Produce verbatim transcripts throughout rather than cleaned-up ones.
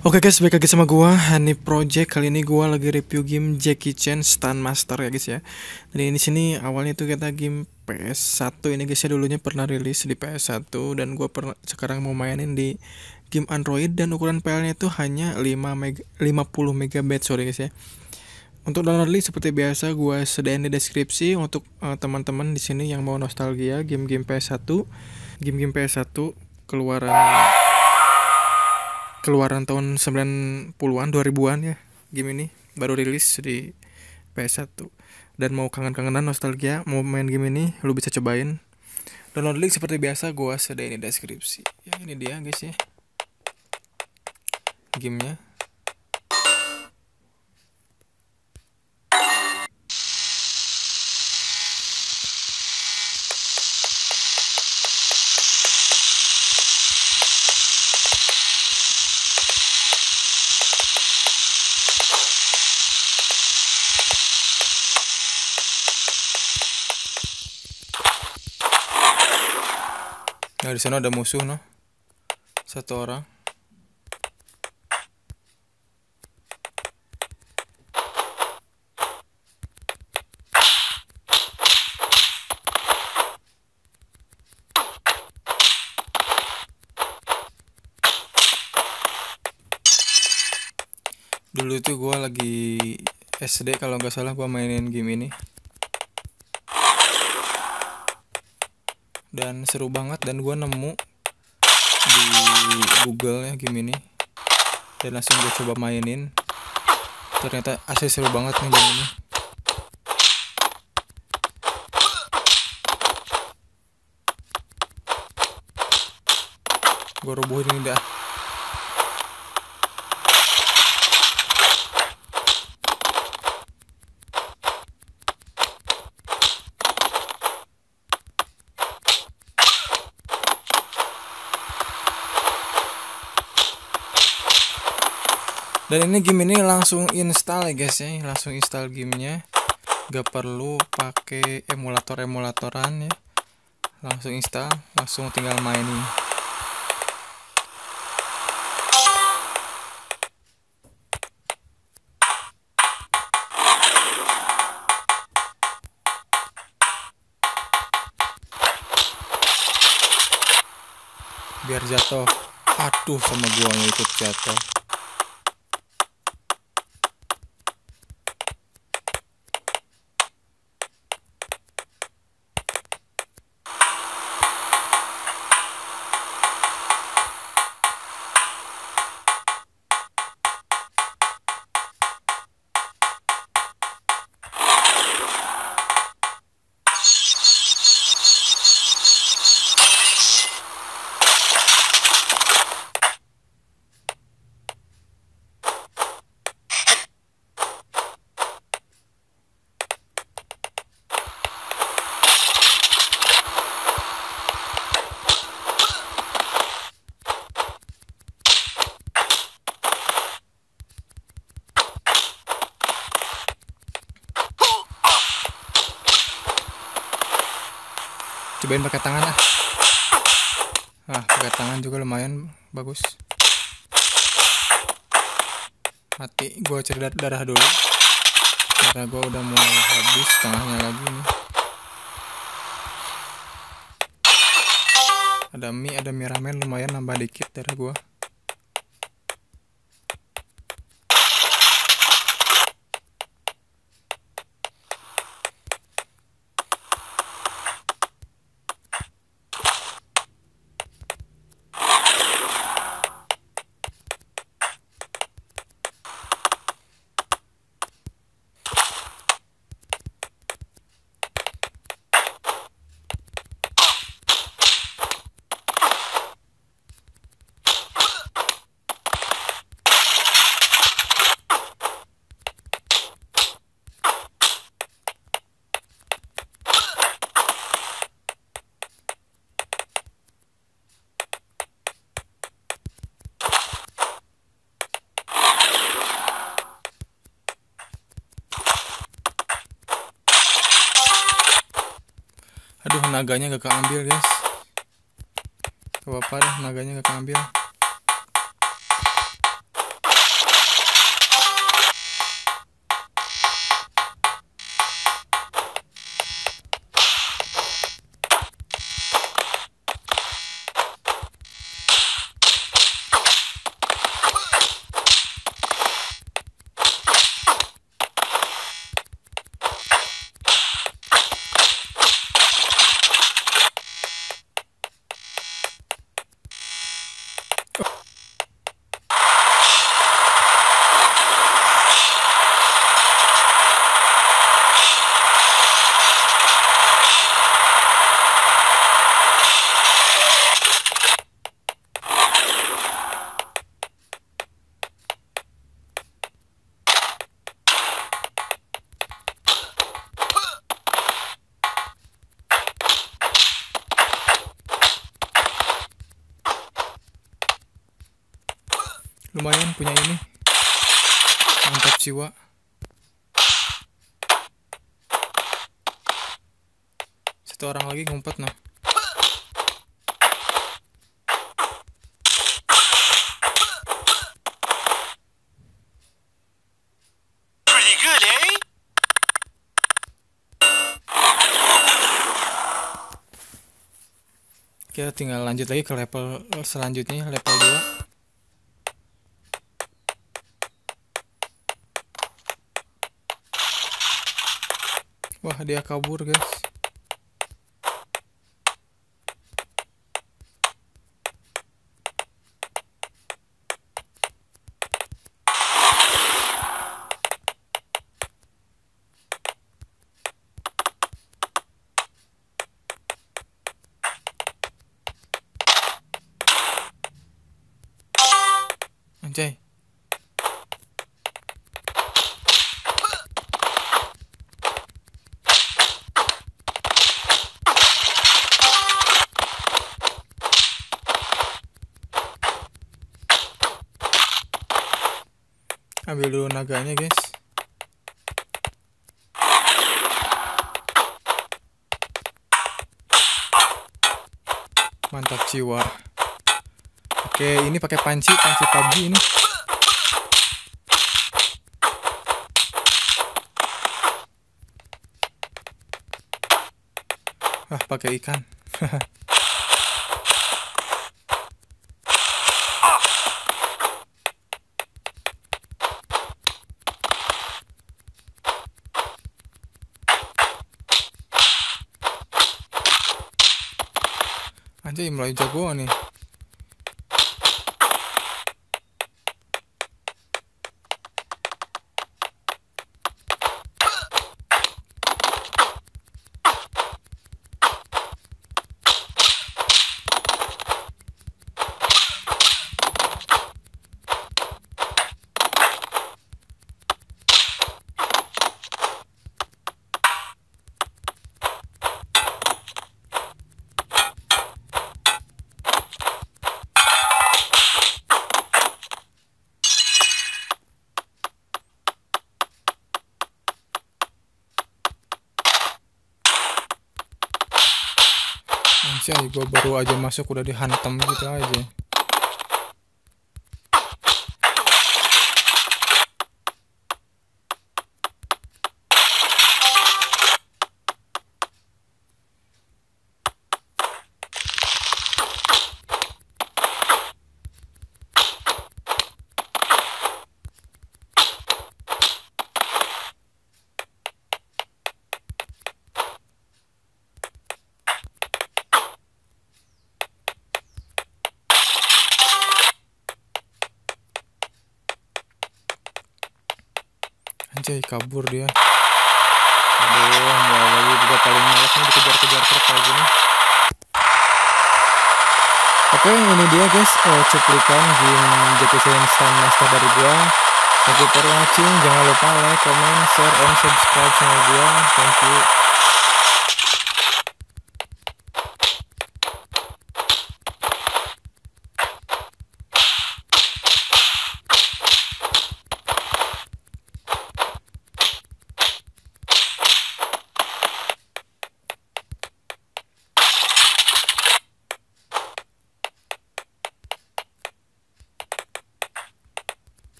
Oke guys, balik lagi sama gua Hani Project. Kali ini gua lagi review game Jackie Chan Stunt Master ya guys ya. Dan ini sini awalnya tuh kita game P S satu ini guys ya, dulunya pernah rilis di P S satu dan gua pernah sekarang mau mainin di game Android dan ukuran filenya itu hanya lima mega, lima puluh megabyte sorry guys ya. Untuk download link seperti biasa gua sediain di deskripsi untuk uh, teman-teman di sini yang mau nostalgia game-game P S satu, game-game P S satu keluaran keluaran tahun sembilan puluhan dua ribuan ya. Game ini baru rilis di P S satu dan mau kangen-kangenan nostalgia mau main game ini lu bisa cobain. Download link seperti biasa gua sediain di deskripsi ya. Ini dia guys ya gamenya. Nah, di sana ada musuh noh. Satu orang. Dulu itu gue lagi S D kalau nggak salah gue mainin game ini. Dan seru banget dan gue nemu di Google ya game ini. Dan langsung gue coba mainin. Ternyata asli seru banget nih game ini. Gue rubuhin ini dah. Dan ini game ini langsung install ya guys ya, langsung install gamenya, gak perlu pakai emulator-emulatoran ya, langsung install, langsung tinggal mainin. Biar jatuh, aduh sama gua ngikut jatuh. Cobain pakai tangan ah. Ah, pakai tangan juga lumayan bagus. Mati, gua cari darah dulu. Darah gua udah mulai habis, tengahnya lagi nih. Ada mie, ada mie ramen, lumayan nambah dikit darah gua. Aduh, naganya gak keambil guys. Gak apa-apa deh, naganya gak keambil. Lumayan punya ini, mantap jiwa. Satu orang lagi ngumpet nah. Pretty good, eh? Kita tinggal lanjut lagi ke level selanjutnya, level dua. Wah, dia kabur, guys. Anjay. Ambil dulu naganya, guys. Mantap jiwa. Oke, ini pakai panci, panci P U B G ini. Wah, pakai ikan. Anjay, mulai jago nih. Anjay, gue baru aja masuk udah dihantam gitu aja. Anjay, kabur dia. Aduh, nggak lagi juga paling males nih dikejar-kejar truk kayak gini. Oke, ini dia guys, uh, cuplikan game Jackie Chan Stunt Master dari gua. Thank you for watching. Jangan lupa like, comment, share, and subscribe channel gua. Thank you.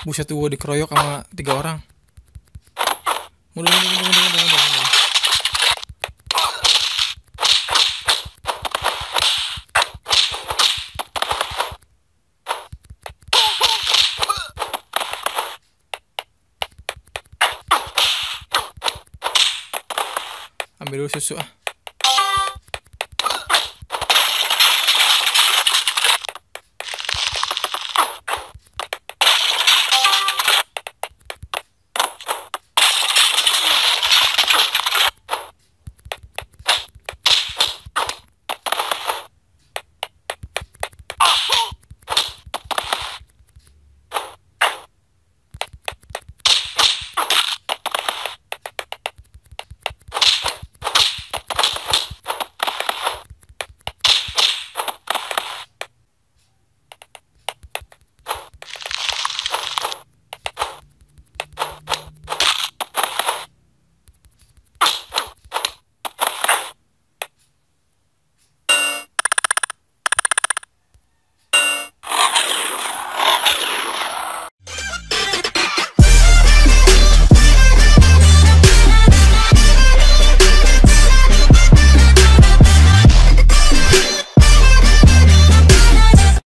Buset tuh gue dikeroyok sama tiga orang. Mundur, mundur, mundur, mundur, mundur, mundur, mundur. Ambil dulu susu ah.